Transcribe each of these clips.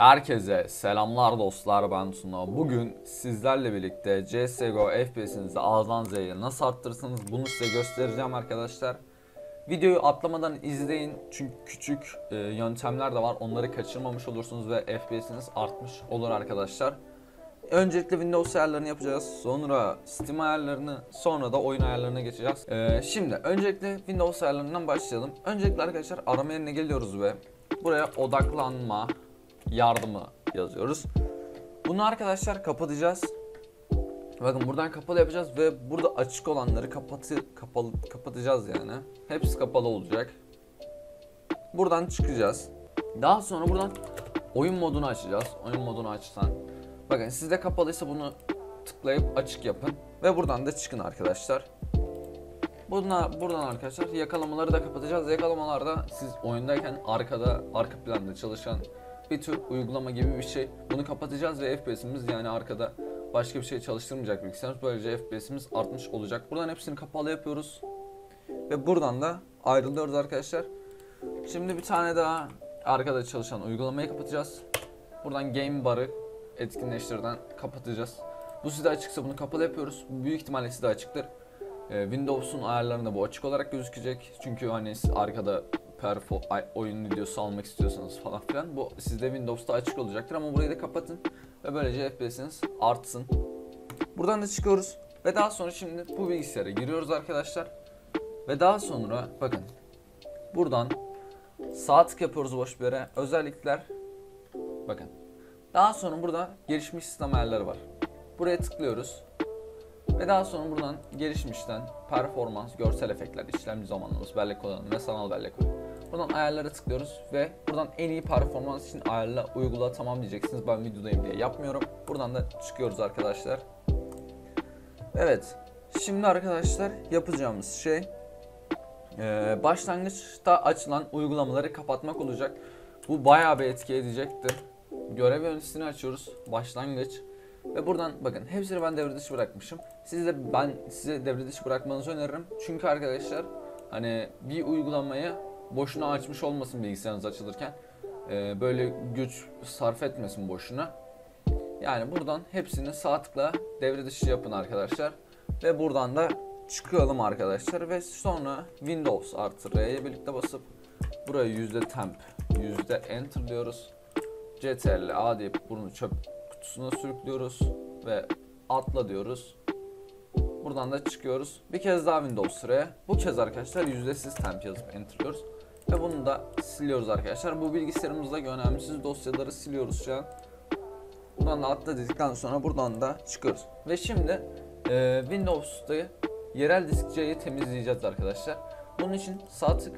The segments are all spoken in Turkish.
Herkese selamlar dostlar, ben Tuna. Bugün sizlerle birlikte CSGO FPS'inizi A'dan Z'ye nasıl arttırırsınız bunu size göstereceğim arkadaşlar. Videoyu atlamadan izleyin çünkü küçük yöntemler de var, onları kaçırmamış olursunuz ve FPS'iniz artmış olur arkadaşlar. Öncelikle Windows ayarlarını yapacağız, sonra Steam ayarlarını, sonra da oyun ayarlarına geçeceğiz. Şimdi öncelikle Windows ayarlarından başlayalım. Öncelikle arkadaşlar arama yerine geliyoruz ve buraya odaklanma yardımı yazıyoruz. Bunu arkadaşlar kapatacağız. Bakın buradan kapalı yapacağız ve burada açık olanları kapatacağız yani. Hepsi kapalı olacak. Buradan çıkacağız. Daha sonra buradan oyun modunu açacağız. Oyun modunu açsan. Bakın sizde kapalıysa bunu tıklayıp açık yapın ve buradan da çıkın arkadaşlar. Buradan arkadaşlar yakalamaları da kapatacağız. Yakalamalarda siz oyundayken arka planda çalışan bir tür uygulama gibi bir şey. Bunu kapatacağız ve FPS'imiz, yani arkada başka bir şey çalıştırmayacak bilgisayarımız. Böylece FPS'imiz artmış olacak. Buradan hepsini kapalı yapıyoruz. Ve buradan da ayrılıyoruz arkadaşlar. Şimdi bir tane daha arkada çalışan uygulamayı kapatacağız. Buradan Game Bar'ı etkinleştirden kapatacağız. Bu sizde açıksa bunu kapalı yapıyoruz. Büyük ihtimalle sizde açıktır. Windows'un ayarlarında bu açık olarak gözükecek. Çünkü hani siz arkada oyun videosu almak istiyorsanız falan filan, bu sizde Windows'ta açık olacaktır ama burayı da kapatın ve böylece FPS'iniz artsın. Buradan da çıkıyoruz ve daha sonra şimdi bu bilgisayara giriyoruz arkadaşlar. Ve daha sonra bakın buradan sağ tık yapıyoruz boş bir yere, özellikler, bakın. Daha sonra burada gelişmiş sistem ayarları var. Buraya tıklıyoruz. Ve daha sonra buradan gelişmişten performans, görsel efektler, işlemci zamanlaması, bellek kullanımı ve sanal bellek kullanımı. Buradan ayarlara tıklıyoruz ve buradan en iyi performans için ayarla, uygula, tamam diyeceksiniz. Ben videodayım diye yapmıyorum. Buradan da çıkıyoruz arkadaşlar. Evet. Şimdi arkadaşlar yapacağımız şey başlangıçta açılan uygulamaları kapatmak olacak. Bu bayağı bir etki edecektir. Görev yöneticisini açıyoruz. Başlangıç. Ve buradan bakın hepsini ben devre dışı bırakmışım. Ben size devre dışı bırakmanızı öneririm. Çünkü arkadaşlar hani bir uygulamayı boşuna açmış olmasın bilgisayarınız açılırken. Böyle güç sarf etmesin boşuna. Yani buradan hepsini sağ tıkla devre dışı yapın arkadaşlar. Ve buradan da çıkalım arkadaşlar. Ve sonra Windows artı R'ye birlikte basıp buraya %temp, %enter diyoruz. CTRL A deyip bunu çöp kutusuna sürüklüyoruz ve atla diyoruz. Buradan da çıkıyoruz. Bir kez daha Windows sıraya. Bu kez arkadaşlar yüzdesiz temp yazıp enter diyoruz. Ve bunu da siliyoruz arkadaşlar. Bu bilgisayarımızdaki önemsiz dosyaları siliyoruz şu an. Buradan da atla dedikten sonra buradan da çıkıyoruz. Ve şimdi Windows'ta yerel disk C'yi temizleyeceğiz arkadaşlar. Bunun için sağ tık,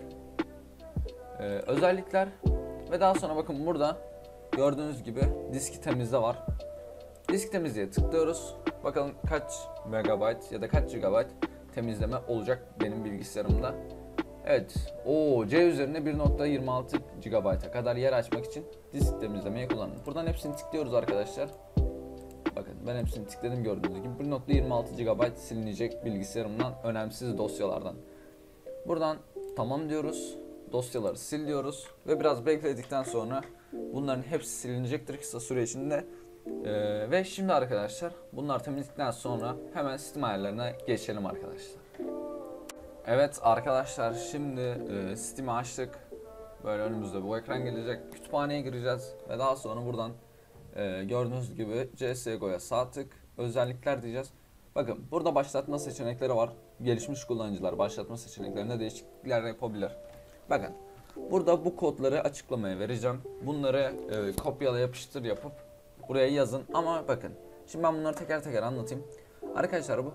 özellikler ve daha sonra bakın burada gördüğünüz gibi diski temizle var. Disk temizliğe tıklıyoruz. Bakalım kaç megabayt ya da kaç gigabayt temizleme olacak benim bilgisayarımda. Evet. C üzerine 1.26 GB'a kadar yer açmak için disk temizlemeyi kullanın. Buradan hepsini tıklıyoruz arkadaşlar. Bakın ben hepsini tıkladım, gördüğünüz gibi 1.26 GB silinecek bilgisayarımdan, önemsiz dosyalardan. Buradan tamam diyoruz. Dosyaları sil diyoruz ve biraz bekledikten sonra bunların hepsi silinecektir kısa süre içinde. Ve şimdi arkadaşlar bunlar temizledikten sonra hemen sistem ayarlarına geçelim arkadaşlar. Evet arkadaşlar, şimdi Steam'i açtık. Böyle önümüzde bu ekran gelecek. Kütüphaneye gireceğiz ve daha sonra buradan gördüğünüz gibi CSGO'ya sağ tık, özellikler diyeceğiz. Bakın burada başlatma seçenekleri var. Gelişmiş kullanıcılar başlatma seçeneklerinde değişiklikler yapabilir. Bakın burada bu kodları açıklamaya vereceğim. Bunları kopyala yapıştır yapıp buraya yazın. Ama bakın şimdi ben bunları teker teker anlatayım. Arkadaşlar bu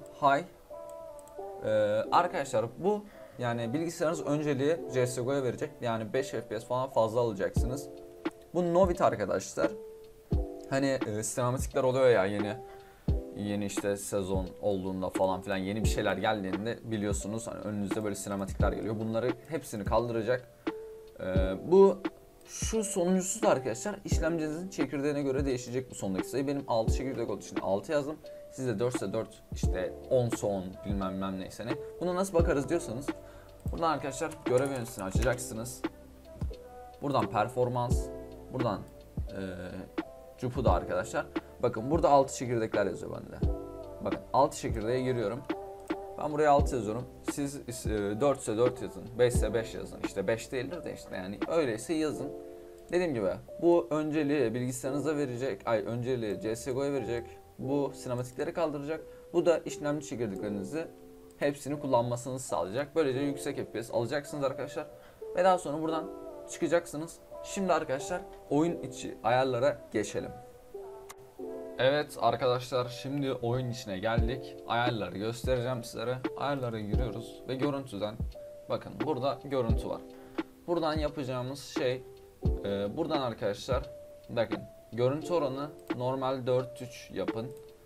arkadaşlar bu yani bilgisayarınız önceliği CSGO'ya verecek. Yani 5 FPS falan fazla alacaksınız. Bu Novit arkadaşlar. Hani sinematikler oluyor ya, yeni işte sezon olduğunda falan filan, yeni bir şeyler geldiğinde biliyorsunuz hani önünüzde böyle sinematikler geliyor. Bunları hepsini kaldıracak. Şu sonuncusu da arkadaşlar işlemcinizin çekirdeğine göre değişecek bu sondaki sayı. Benim 6 çekirdek olduğu için 6 yazdım. Sizde 4 ise 4, işte 10 ise 10, bilmem neyse ne. Buna nasıl bakarız diyorsanız buradan arkadaşlar görev yöneticisini açacaksınız. Buradan performans, buradan cupu da arkadaşlar. Bakın burada 6 çekirdekler yazıyor bende. Bakın 6 çekirdeğe giriyorum. Ben buraya 6 yazıyorum. Siz 4 ise 4 yazın. 5 ise 5 yazın. İşte 5 değildir de işte yani öyleyse yazın. Dediğim gibi bu önceliği bilgisayarınıza verecek. Önceliği CSGO'ya verecek. Bu sinematikleri kaldıracak. Bu da işlemci çekirdeklerinizi hepsini kullanmasını sağlayacak. Böylece yüksek FPS alacaksınız arkadaşlar. Ve daha sonra buradan çıkacaksınız. Şimdi arkadaşlar oyun içi ayarlara geçelim. Evet arkadaşlar, şimdi oyun içine geldik. Ayarları göstereceğim sizlere. Ayarlara giriyoruz ve görüntüden bakın burada görüntü var. Buradan yapacağımız şey buradan arkadaşlar bakın görüntü oranı normal 4:3 yapın.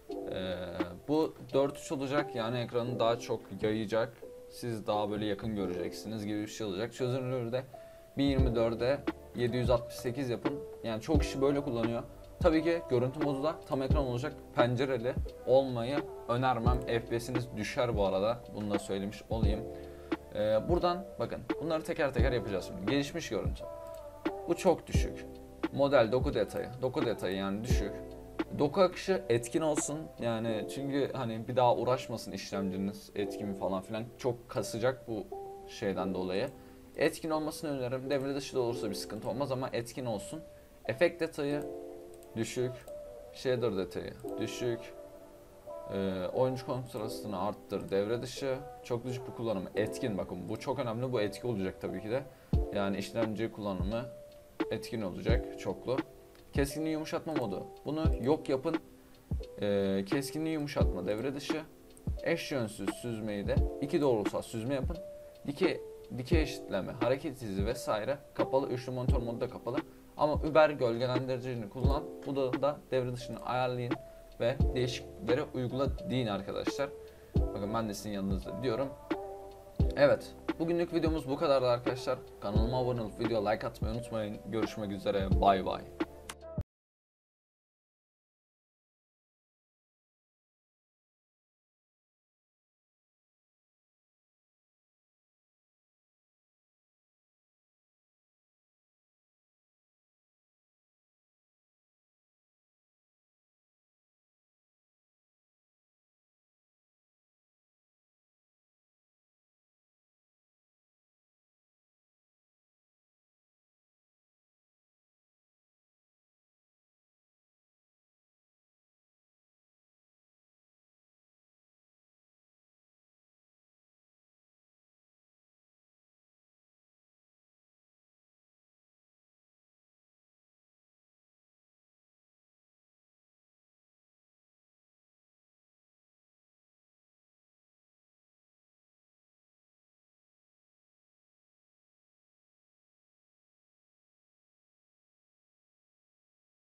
Bu 4:3 olacak, yani ekranı daha çok yayacak. Siz daha böyle yakın göreceksiniz gibi bir şey olacak. Çözünürlüğü de 1024'e 768 yapın. Yani çok kişi böyle kullanıyor. Tabii ki görüntü modu da tam ekran olacak. Pencereli olmayı önermem. FPS'iniz düşer bu arada. Bunu da söylemiş olayım. Buradan bakın bunları teker teker yapacağız şimdi. Gelişmiş görüntü. Bu çok düşük. Model doku detayı. Doku detayı yani düşük. Doku akışı etkin olsun. Yani çünkü hani bir daha uğraşmasın işlemciniz etkin falan filan. Çok kasacak bu şeyden dolayı. Etkin olmasını öneririm. Devre dışı da olursa bir sıkıntı olmaz ama etkin olsun. Efekt detayı düşük. Shader detayı düşük. Oyuncu kontrastını arttır. Devre dışı. Çok düşük bir kullanımı. Etkin, bakın bu çok önemli. Bu etki olacak tabii ki de. Yani işlemci kullanımı etkin olacak. Çoklu. Keskinliği yumuşatma modu. Bunu yok yapın. Keskinliği yumuşatma devre dışı. Eş yönsüz süzmeyi de 2 doğrusal süzme yapın. Dikey eşitleme, hareket izi vesaire kapalı. Üçlü monitör modu da kapalı. Ama Uber gölgelendiricini kullan. Bu da devre dışını ayarlayın ve değişiklikleri uygula deyin arkadaşlar. Bakın ben de sizin yanınızda diyorum. Evet, bugünlük videomuz bu kadardı arkadaşlar. Kanalıma abone olup video like atmayı unutmayın. Görüşmek üzere. Bay bay.